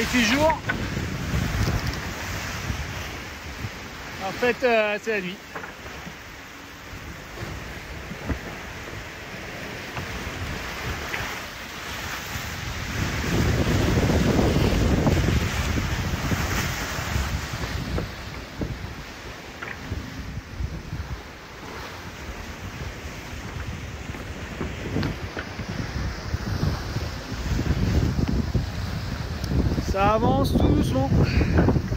il fait jour. En fait, c'est la nuit. Ça avance tout doucement.